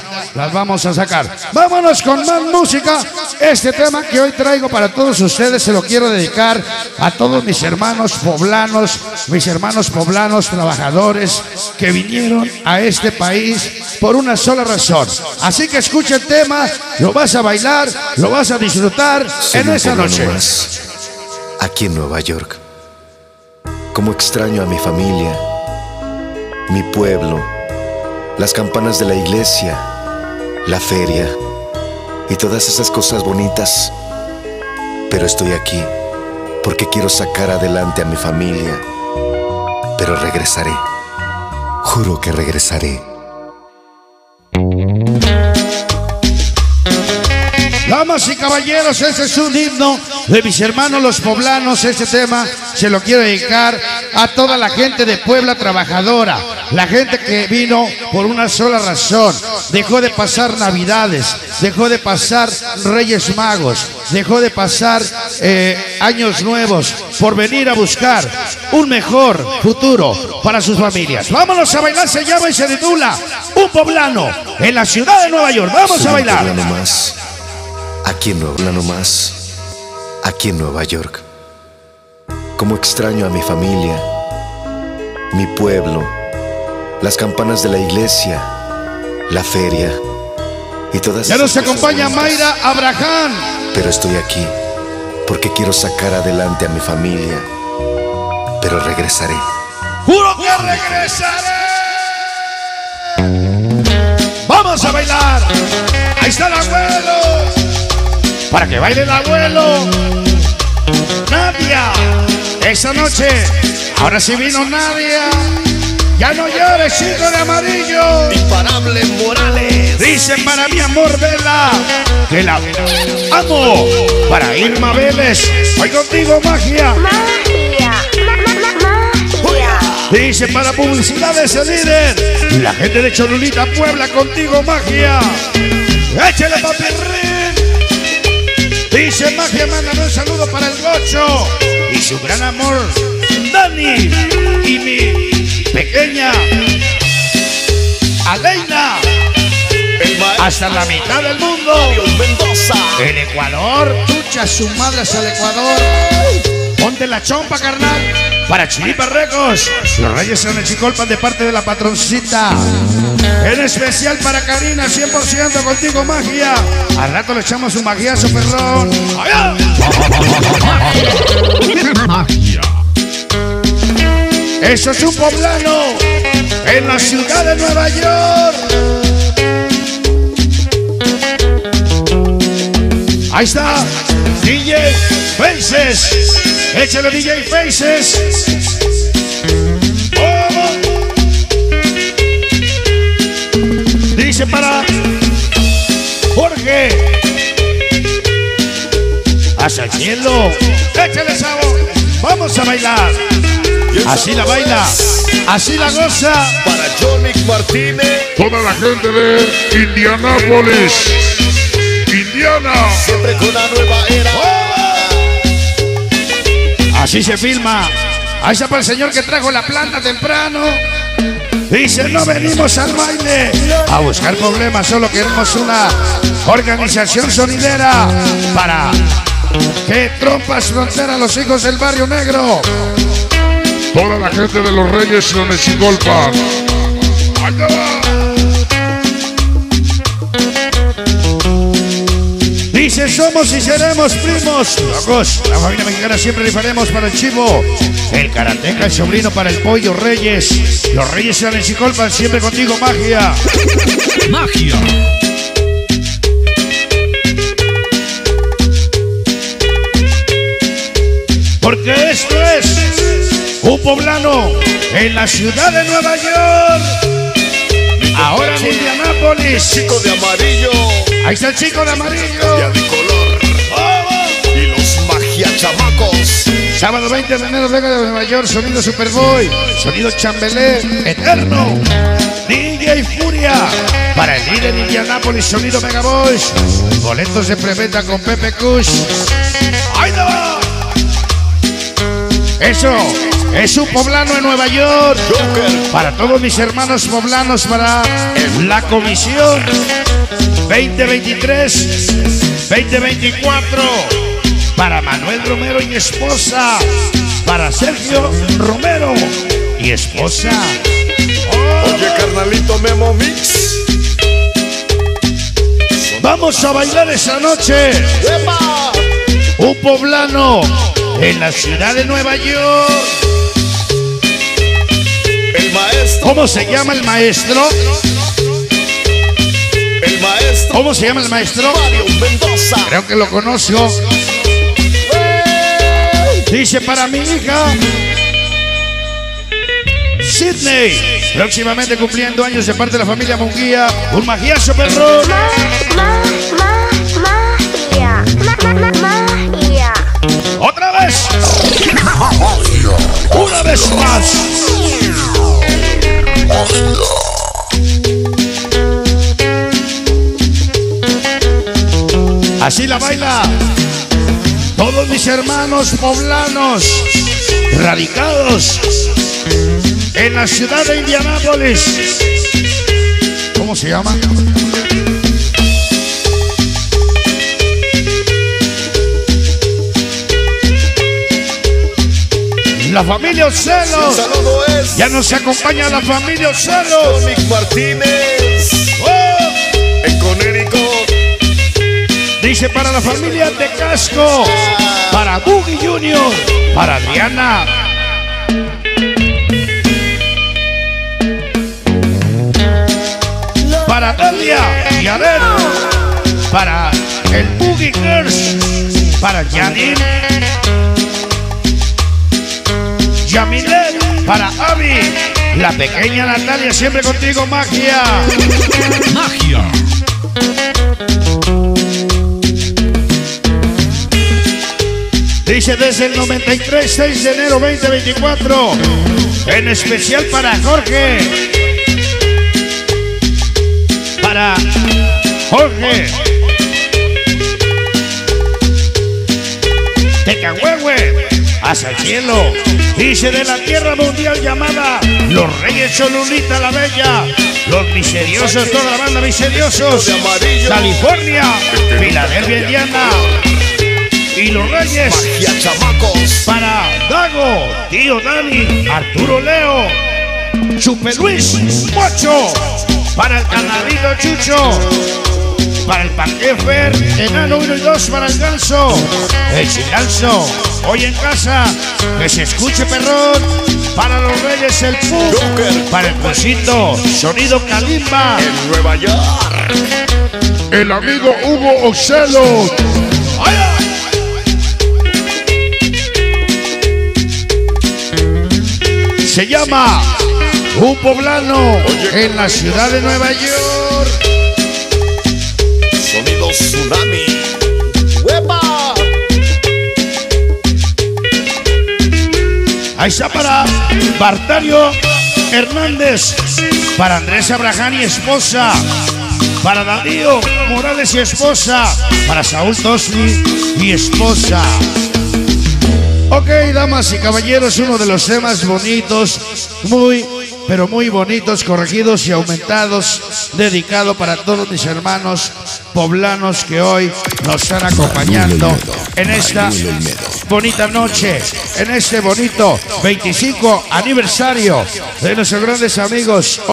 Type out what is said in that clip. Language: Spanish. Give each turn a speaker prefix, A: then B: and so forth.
A: las vamos a sacar. Vámonos con más música. Este tema que hoy traigo para todos ustedes se lo quiero dedicar a todos mis hermanos poblanos trabajadores que vinieron a este país por una sola razón. Así que escucha el tema, lo vas a bailar, lo vas a disfrutar en esa noche.
B: Más, aquí en Nueva York, como extraño a mi familia, mi pueblo, las campanas de la iglesia, la feria y todas esas cosas bonitas. Pero estoy aquí porque quiero sacar adelante a mi familia. Pero regresaré, juro que regresaré.
A: Damas y caballeros, ese es un himno de mis hermanos los poblanos. Este tema se lo quiero dedicar a toda la gente de Puebla trabajadora, la gente que vino por una sola razón. Dejó de pasar Navidades, dejó de pasar Reyes Magos, dejó de pasar años nuevos por venir a buscar un mejor futuro para sus familias. Vámonos a bailar, se llama y se titula Un Poblano en la ciudad de Nueva York. Vamos a bailar.
B: Aquí en Nueva York, como extraño a mi familia, mi pueblo, las campanas de la iglesia, la feria y todas.
A: Ya nos acompaña Mayra Abraham.
B: Pero estoy aquí porque quiero sacar adelante a mi familia. Pero regresaré.
A: ¡Juro que regresaré! ¡Vamos a bailar! ¡Ahí está el abuelo! Para que baile el abuelo. Nadia, esa noche, ahora sí vino Nadia. Ya no llores, chico de amarillo.
C: Imparable Morales.
A: Dicen para mi amor Vela, que la amo. Para Irma Vélez, hoy contigo magia. Dice para publicidades el líder, la gente de Cholulita, Puebla, contigo magia. Échale papirrín. Dice magia, mándame un saludo para el Gocho y su gran amor Dani y mi pequeña Aleina. Hasta la mitad del mundo. El Ecuador, chucha su madre hacia el Ecuador. Ponte la chompa, carnal. Para Chiripa Records, los Reyes son el Chicolpan de parte de la patroncita. En especial para Karina, 100% contigo magia. Al rato le echamos un magiazo, perrón. Magia. Eso es un poblano en la ciudad de Nueva York. Ahí está, DJ Faces. Échale DJ Faces. Oh. Dice para Jorge. Hacia el cielo. Échale sabor. Vamos a bailar. Así la baila, así la goza.
C: Para Johnny Martínez.
D: Toda la gente de Indianápolis, Indiana.
C: Siempre con la nueva era.
A: Así se filma. Ahí está para el señor que trajo la planta temprano. Dice, no venimos al baile a buscar problemas, solo queremos una organización sonidera para que trompas frontera a los hijos del barrio negro.
D: Toda la gente de los Reyes son el Chicolpan. ¡Allá va!
A: Dice, somos y seremos primos. Locos, la familia mexicana siempre rifaremos para el chivo. El karateca, el sobrino para el pollo Reyes. Los Reyes son el Chicolpan, siempre contigo, magia. Magia. Porque esto es un poblano en la ciudad de Nueva York. Ahora en Indianápolis.
C: Chico de amarillo.
A: Ahí está el chico de amarillo.
C: Ya de color. Y los magia chamacos.
A: Sábado 20 de enero, Vega de Nueva York. Sonido Superboy. Sonido Chambelé. Eterno. DJ Furia. Para el líder de Indianápolis. Sonido Megaboys. Boletos de preventa con Pepe Kush. ¡Ahí va! Eso. Es un poblano en Nueva York. Para todos mis hermanos poblanos, para la comisión 2023-2024. Para Manuel Romero y esposa. Para Sergio Romero y esposa.
C: Oye, carnalito Memo Mix.
A: Vamos a bailar esa noche.
C: ¡Epa!
A: Un poblano en la ciudad de Nueva York.
C: El maestro.
A: ¿Cómo se llama el maestro?
C: El maestro.
A: ¿Cómo se llama el maestro?
C: Mario Mendoza.
A: Creo que lo conozco. Dice para mi hija Sydney, próximamente cumpliendo años de parte de la familia Munguía. Un magiazo, perro.
E: Magia.
A: Otra vez. Una vez más. Así la baila todos mis hermanos poblanos radicados en la ciudad de Indianápolis. ¿Cómo se llama? La familia Ocelos.
C: Saludo es.
A: Ya nos acompaña la familia Ocelos.
C: Tonic Martínez.
A: ¡Oh!
C: En Connecticut.
A: Dice para la familia de Casco. Para Boogie Junior. Para Adriana. Para Delia y Aret. Para el Boogie Girls. Para Janine. Yamilet. Para Abby. La pequeña Natalia, siempre contigo, magia.
D: Magia.
A: Dice desde el 93, 6 de enero 2024. En especial para Jorge. Para Jorge. Tecahuehue. Hasta el cielo. Dice de la tierra mundial llamada Los Reyes Cholulita la Bella. Los Miseriosos, toda la banda Miseriosos. California. Filadelfia, Indiana. Y los Reyes.
C: Magia chamacos.
A: Para Dago, tío Dani, Arturo Leo, Chupe Luis, Mocho. Para el Canadito Chucho. Para el Panquefer, Enano 1 y 2 para el Ganso. El Chilanzo, hoy en casa, que se escuche perrón. Para los Reyes el Pug. Para el Cosito, sonido Kalimba.
C: En Nueva York.
D: El amigo Hugo Ocelos.
A: ¡Ay, ay! Se llama Un Poblano en la ciudad de Nueva York.
C: Sonido Tsunami. ¡Epa!
A: Ahí está para Bartario Hernández. Para Andrés Abraham y esposa. Para Darío Morales y esposa. Para Saúl Tosli y esposa. Ok, damas y caballeros, uno de los temas bonitos, pero muy bonitos, corregidos y aumentados, dedicado para todos mis hermanos poblanos que hoy nos están acompañando en esta bonita noche, en este bonito 25 aniversario de nuestros grandes amigos.